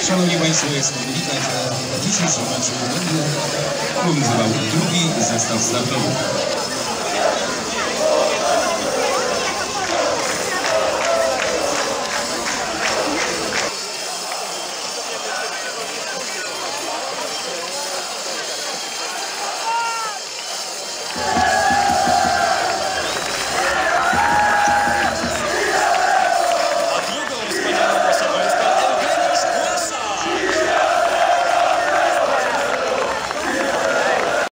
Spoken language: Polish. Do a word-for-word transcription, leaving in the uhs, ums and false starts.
Szanowni Państwo, jest widać, że w dzisiejszym meczu będzie obowiązywał drugi zestaw startowy.